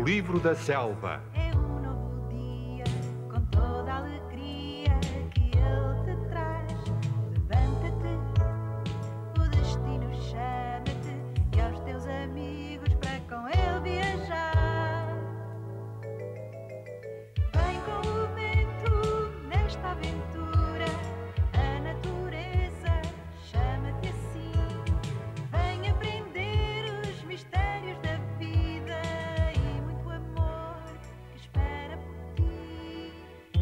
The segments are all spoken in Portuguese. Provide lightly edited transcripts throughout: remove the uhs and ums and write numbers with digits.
livro da selva. É um novo dia, com toda a alegria que ele te traz. Levanta-te, o destino chama-te e aos teus amigos para com ele viajar. Vem com o vento nesta aventura, a natureza chama-te assim. Vem aprender os mistérios da vida e muito amor que espera por ti.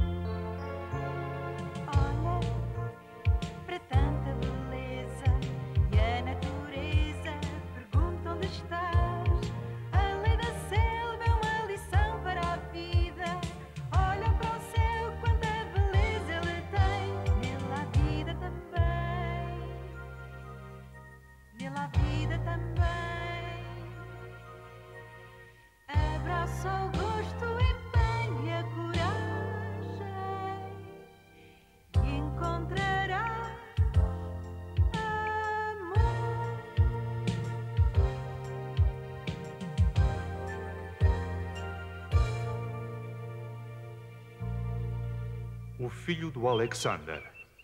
Olha para tanta beleza e a natureza pergunta onde estás. A lei da selva é uma lição para a vida. Olha para o céu, quanta beleza ele tem. Nele há vida também. Nele há vida também. Abraça o gosto, empenho e a coragem e encontrarás amor. O filho do Alexander.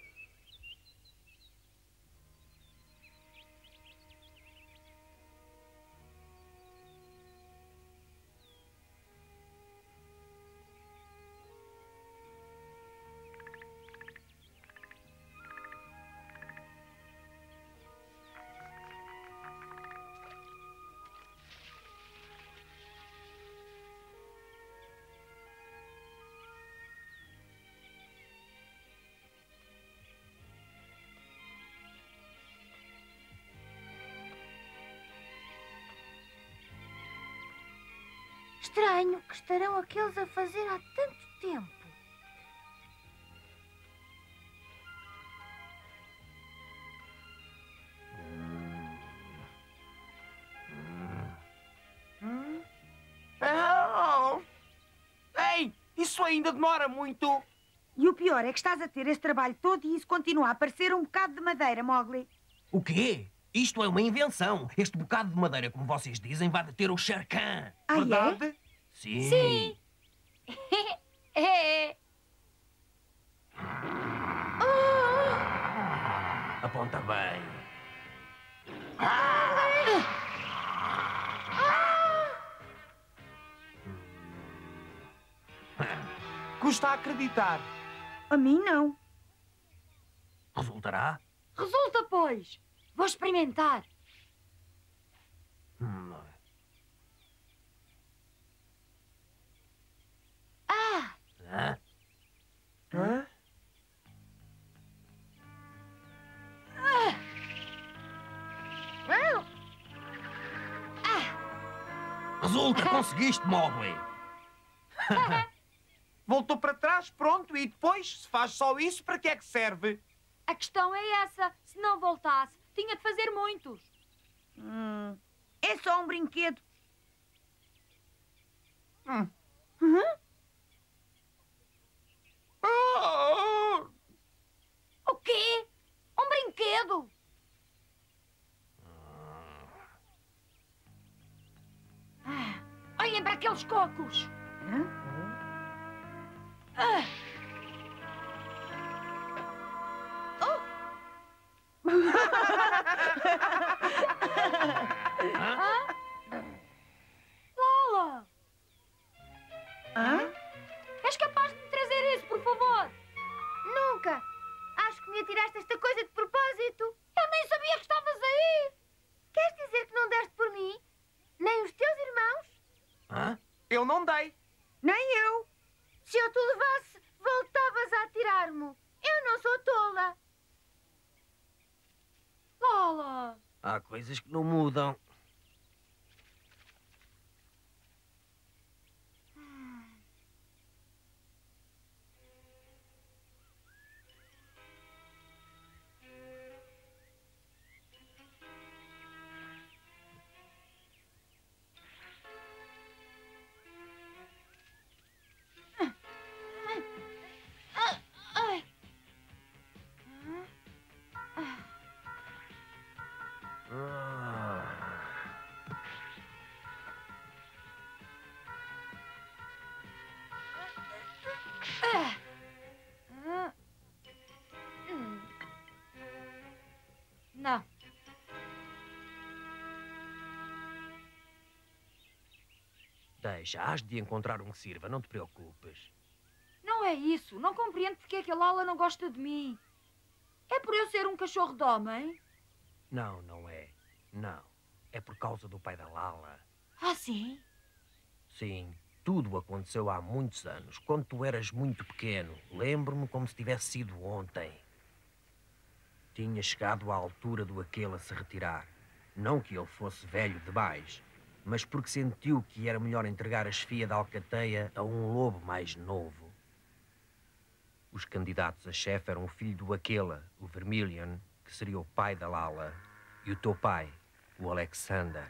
Estranho, que estarão aqueles a fazer há tanto tempo. Oh! Ei, isso ainda demora muito. E o pior é que estás a ter esse trabalho todo e isso continua a parecer um bocado de madeira, Mowgli. O quê? Isto é uma invenção. Este bocado de madeira, como vocês dizem, vai deter o Shere Khan. Ah, Verdade? é? Sim. Sim. É. Aponta bem. Custa a acreditar. A mim não. Resultará? Resulta, pois. Vou experimentar. Ah! Hã? Hã? Resulta, conseguiste, Mowgli. Voltou para trás, pronto, e depois, se faz só isso, para que é que serve? A questão é essa. Se não voltasse, tinha de fazer muitos. É só um brinquedo. Hum. Hã? Oh! O quê? Um brinquedo? Olhem para aqueles cocos. Hã? Lola, Hã? és capaz de me trazer isso, por favor? Nunca! Acho que me atiraste esta coisa de propósito. Eu nem sabia que estavas aí. Queres dizer que não deste por mim? Nem os teus irmãos? Hã? Eu não dei. Nem eu. Se eu te levasse, voltavas a atirar-me. Eu não sou tola. Lola. Há coisas que não mudam. Deixa, hás de encontrar um que sirva, não te preocupes. Não é isso. Não compreendo porque é que a Lala não gosta de mim. É por eu ser um cachorro de homem? Não, não é. Não. É por causa do pai da Lala. Ah, sim? Sim, tudo aconteceu há muitos anos, quando tu eras muito pequeno. Lembro-me como se tivesse sido ontem. Tinha chegado à altura do aquele a se retirar. Não que ele fosse velho demais, mas porque sentiu que era melhor entregar a chefia da alcateia a um lobo mais novo. Os candidatos a chefe eram o filho do Aquela, o Vermilion, que seria o pai da Lala, e o teu pai, o Alexander.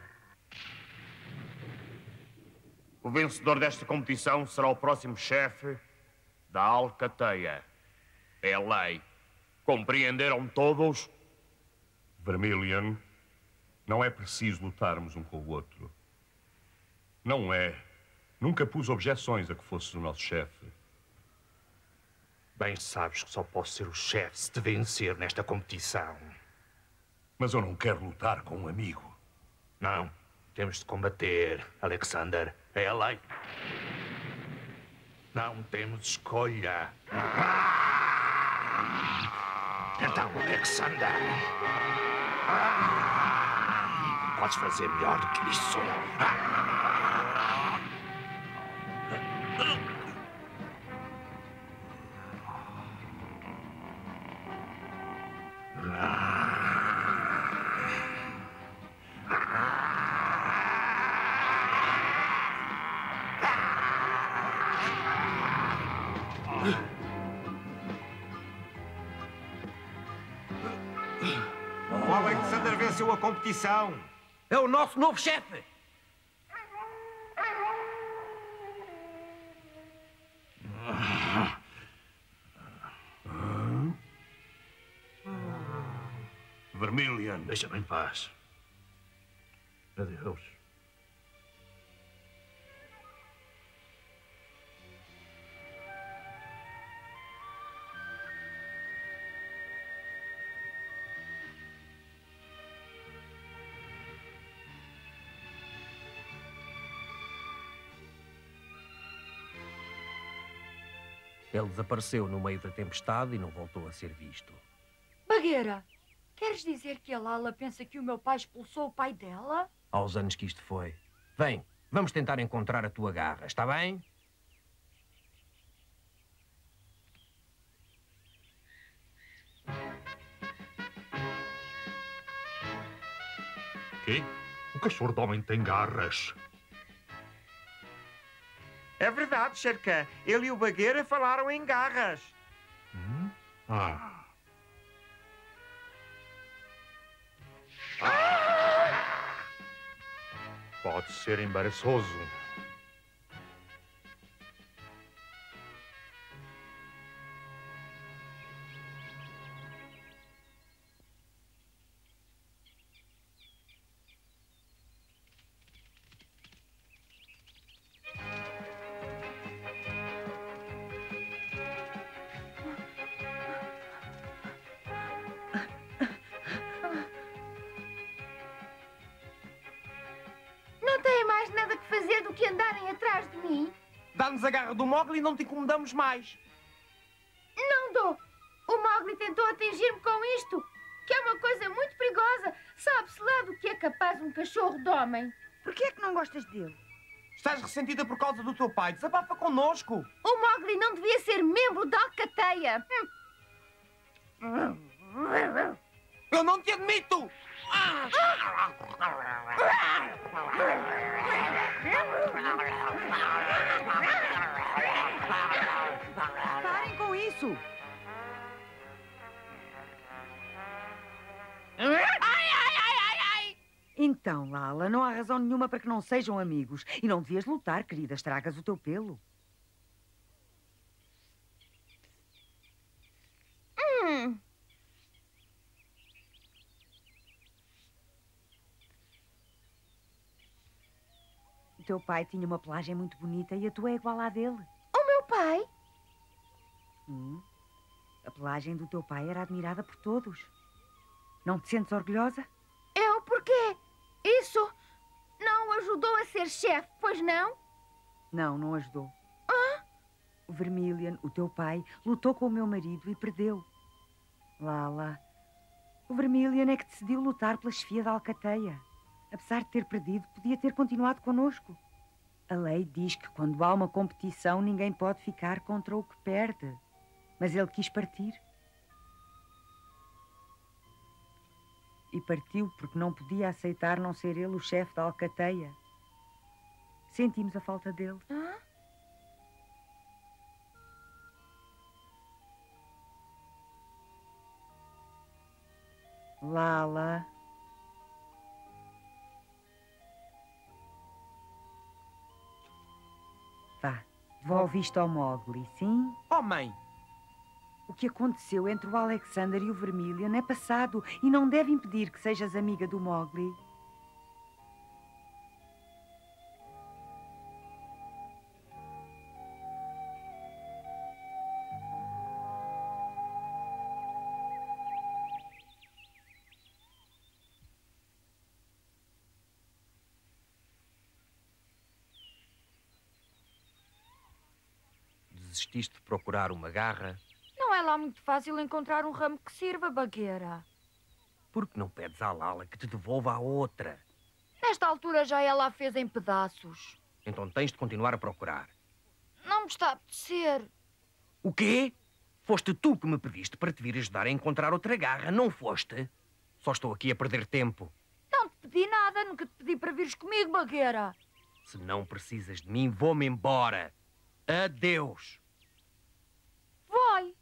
O vencedor desta competição será o próximo chefe da alcateia. É a lei. Compreenderam todos? Vermilion, não é preciso lutarmos um com o outro. Não é. Nunca pus objeções a que fosses o nosso chefe. Bem sabes que só posso ser o chefe se te vencer nesta competição. Mas eu não quero lutar com um amigo. Não. Temos de combater, Alexander. É a lei. Não temos escolha. Então, Alexander. Podes fazer melhor do que isso. O Alexander venceu a competição. É o nosso novo chefe! Vermilion. Deixa-me em paz. Adeus. Ele desapareceu no meio da tempestade e não voltou a ser visto. Bagueira, queres dizer que a Lala pensa que o meu pai expulsou o pai dela? Aos anos que isto foi. Vem, vamos tentar encontrar a tua garra, está bem? Quê? O cachorro de homem tem garras. É verdade, Sherkan. Ele e o Bagueira falaram em garras. Pode ser embaraçoso. Não têm mais nada que fazer do que andarem atrás de mim? Dá-nos a garra do Mowgli e não te incomodamos mais. Não dou. O Mowgli tentou atingir-me com isto, que é uma coisa muito perigosa. Sabe-se lá do que é capaz um cachorro de homem. Por que é que não gostas dele? Estás ressentida por causa do teu pai. Desabafa connosco. O Mowgli não devia ser membro da alcateia. Eu não te admito! Parem com isso! Então, Lala, não há razão nenhuma para que não sejam amigos. E não devias lutar, querida. Estragas o teu pelo. O teu pai tinha uma pelagem muito bonita e a tua é igual à dele. O meu pai? A pelagem do teu pai era admirada por todos. Não te sentes orgulhosa? Eu? Porquê? Isso não o ajudou a ser chefe, pois não? Não, não ajudou. O Vermilion, o teu pai, lutou com o meu marido e perdeu. Lala, o Vermilion é que decidiu lutar pela chefia da Alcateia. Apesar de ter perdido, podia ter continuado connosco. A lei diz que quando há uma competição, ninguém pode ficar contra o que perde. Mas ele quis partir. E partiu porque não podia aceitar não ser ele o chefe da Alcateia. Sentimos a falta dele. Lala. Vá, devolve isto ao Mowgli, sim? Oh, mãe! O que aconteceu entre o Alexander e o Vermilion é passado e não deve impedir que sejas amiga do Mowgli. Desististe de procurar uma garra? Não é lá muito fácil encontrar um ramo que sirva, Bagueira. Por que não pedes à Lala que te devolva a outra? Nesta altura já ela a fez em pedaços. Então tens de continuar a procurar. Não me está a apetecer. O quê? Foste tu que me pediste para te vir ajudar a encontrar outra garra, não foste? Só estou aqui a perder tempo. Não te pedi nada, nunca te pedi para vires comigo, Bagueira. Se não precisas de mim, vou-me embora. Adeus. Vai.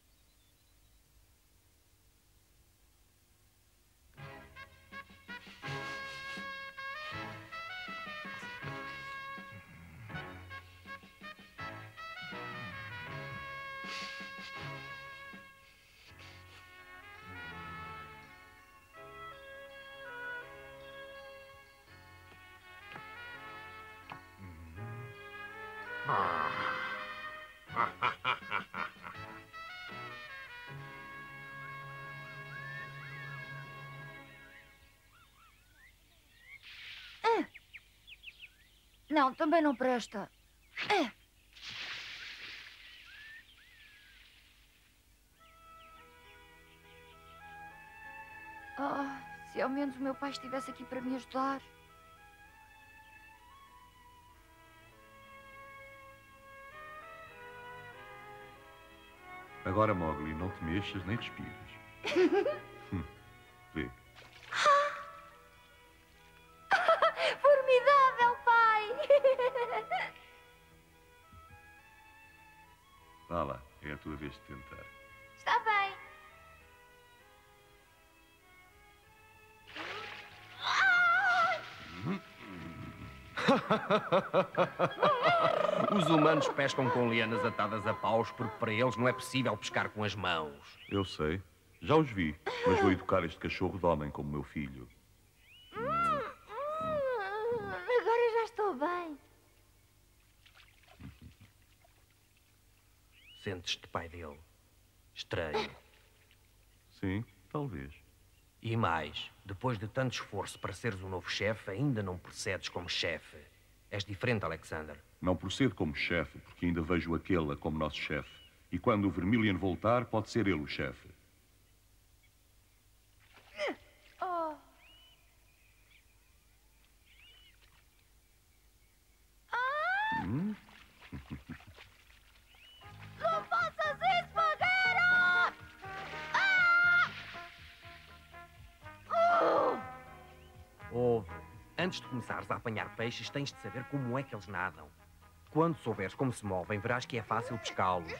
Não, também não presta. Se ao menos o meu pai estivesse aqui para me ajudar. Agora, Mowgli, não te mexas nem respires. Vê. Formidável, pai! Vá lá, é a tua vez de tentar. Está bem. Os humanos pescam com lianas atadas a paus porque para eles não é possível pescar com as mãos. Eu sei. Já os vi, mas vou educar este cachorro de homem como meu filho. Agora já estou bem. Sentes-te pai dele. Estranho. Sim, talvez. E mais, depois de tanto esforço para seres o novo chefe, ainda não procedes como chefe. És diferente, Alexander. Não procedo como chefe, porque ainda vejo aquele como nosso chefe. E quando o Vermilion voltar, pode ser ele o chefe. Não faças isso, Bagueira! Ouve, antes de começares a apanhar peixes, tens de saber como é que eles nadam. Quando souberes como se movem, verás que é fácil pescá-los.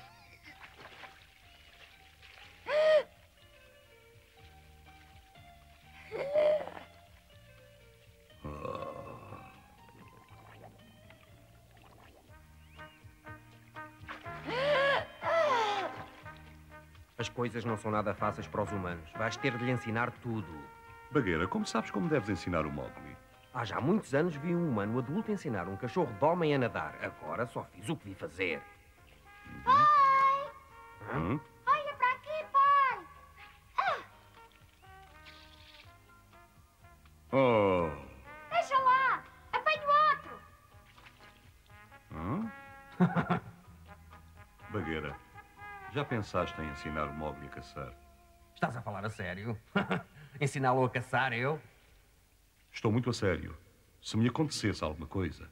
As coisas não são nada fáceis para os humanos. Vais ter de lhe ensinar tudo. Bagueira, como sabes como deves ensinar o Mowgli? Há já muitos anos vi um humano adulto ensinar um cachorro de homem a nadar. Agora só fiz o que vi fazer. Pai! Hã? Olha para aqui, pai! Oh! Deixa lá! Apanho outro! Hã? Já pensaste em ensinar o Mowgli a caçar? Estás a falar a sério? Ensiná-lo a caçar, eu? Estou muito a sério. Se me acontecesse alguma coisa...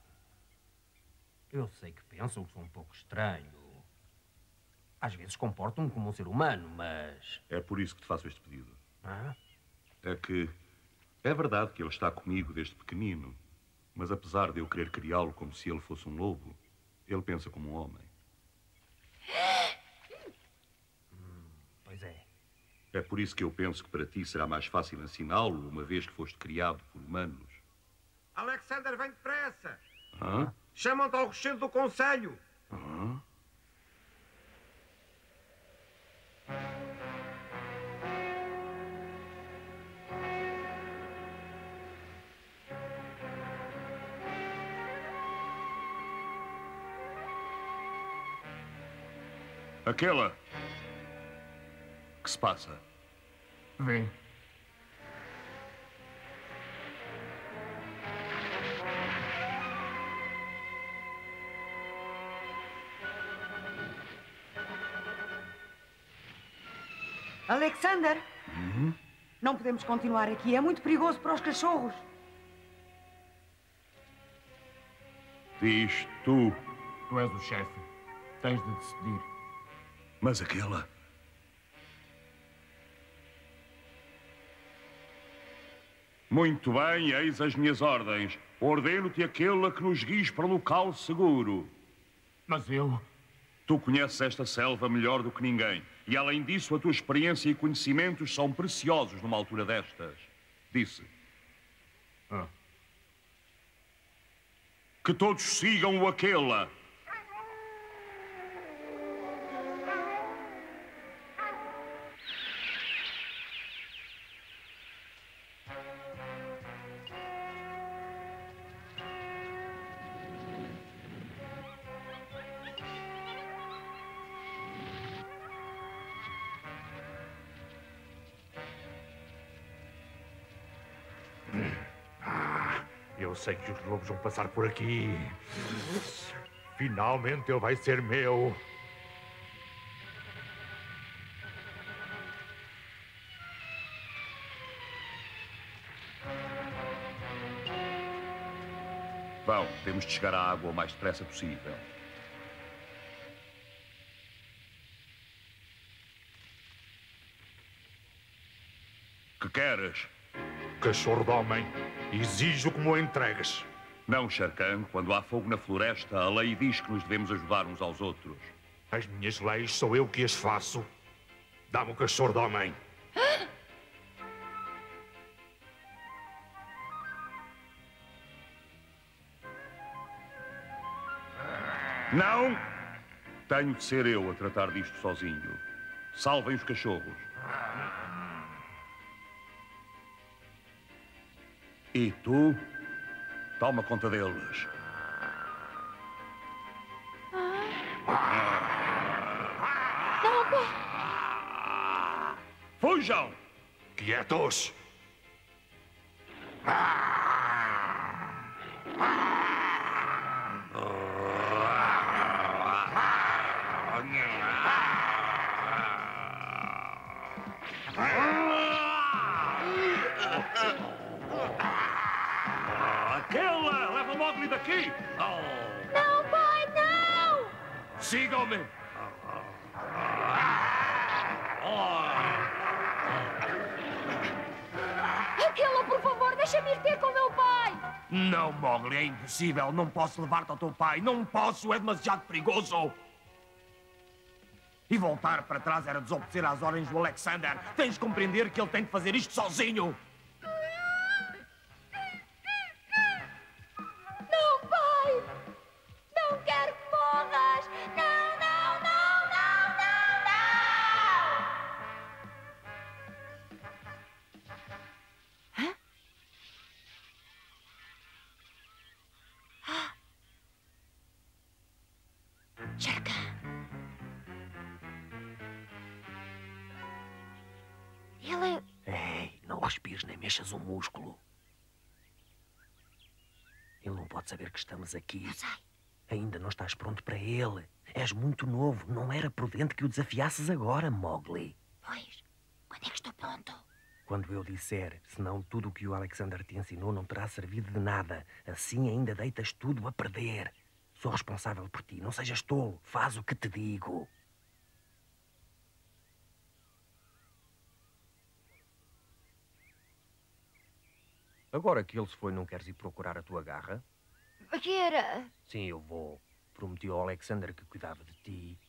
Eu sei que pensam que sou um pouco estranho. Às vezes comporto-me como um ser humano, mas... É por isso que te faço este pedido. Ah? É que... É verdade que ele está comigo desde pequenino. Mas apesar de eu querer criá-lo como se ele fosse um lobo, ele pensa como um homem. Pois é. É por isso que eu penso que para ti será mais fácil ensiná-lo, uma vez que foste criado por humanos. Alexander, vem depressa! Hã? Chamam-te ao rochedo do conselho! Hã? Aquela. O que se passa? Vem. Alexander, não podemos continuar aqui. É muito perigoso para os cachorros. Diz tu. Tu és o chefe. Tens de decidir. Mas aquela... Muito bem, eis as minhas ordens. Ordeno-te aquela que nos guies para local seguro. Mas eu... Tu conheces esta selva melhor do que ninguém. E, além disso, a tua experiência e conhecimentos são preciosos numa altura destas. Disse. Que todos sigam o Aquela. Eu sei que os lobos vão passar por aqui. Finalmente ele vai ser meu. Vão, temos de chegar à água o mais depressa possível. Que queres? Cachorro de homem, exijo que me o entregues. Não, Shere Khan. Quando há fogo na floresta, a lei diz que nos devemos ajudar uns aos outros. As minhas leis sou eu que as faço. Dá-me o cachorro de homem. Não! Tenho de ser eu a tratar disto sozinho. Salvem os cachorros. E tu, toma conta deles. Não, pai. Fujam! Quietos! Aquela! Leva o Mowgli daqui! Não, pai, não! Sigam-me! Aquela, por favor, deixa-me ir ter com o meu pai. Não, Mowgli, é impossível. Não posso levar-te ao teu pai. Não posso, é demasiado perigoso. E voltar para trás era desobedecer às ordens do Alexander. Tens de compreender que ele tem de fazer isto sozinho. Não, pai! Não quero que morras! Não, não, não, não, não, não! Shere Khan. Ele é... Ei, não respires nem mexas um músculo. Ele não pode saber que estamos aqui. Eu sei. Ainda não estás pronto para ele. És muito novo. Não era prudente que o desafiasses agora, Mowgli. Pois, quando é que estou pronto? Quando eu disser, senão tudo o que o Alexander te ensinou não terá servido de nada. Assim ainda deitas tudo a perder. Sou responsável por ti. Não sejas tolo. Faz o que te digo. Agora que ele se foi, não queres ir procurar a tua garra? Bagheera! Sim, eu vou. Prometi ao Alexander que cuidava de ti.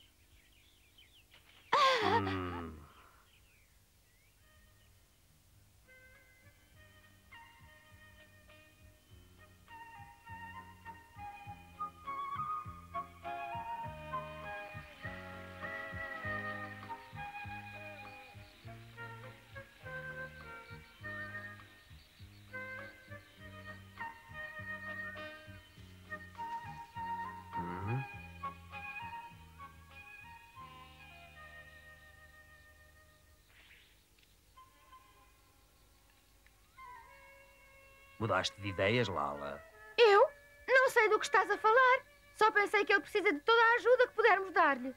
Mudaste de ideias, Lala? Eu? Não sei do que estás a falar. Só pensei que ele precisa de toda a ajuda que pudermos dar-lhe.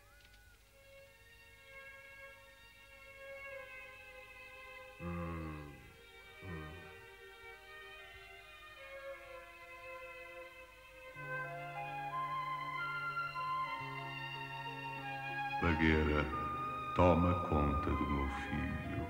Bagheera, toma conta do meu filho.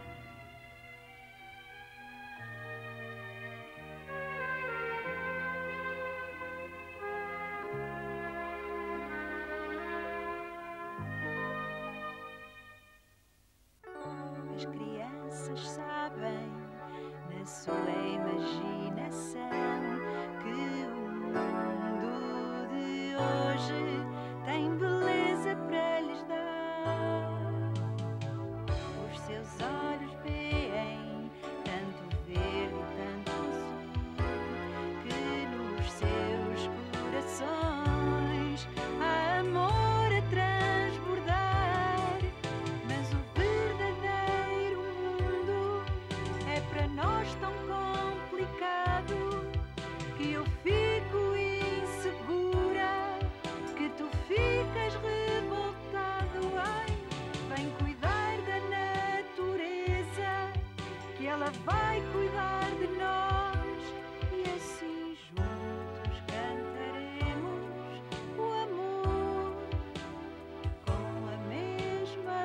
As crianças sabem, na sua imaginação, que o mundo de hoje tem beleza para lhes dar. Os seus olhos veem tanto verde e tanto azul, que nos seus corações há amor a transbordar. Mas o verdadeiro mundo é para nós tão complicado que eu fico insegura, que tu ficas revoltado. Ai, vem cuidar da natureza, que ela vai cuidar de nós, e assim juntos cantaremos o amor com a mesma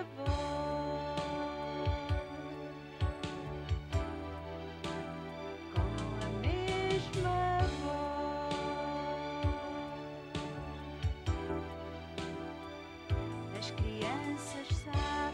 voz, com a mesma voz. As crianças sabem.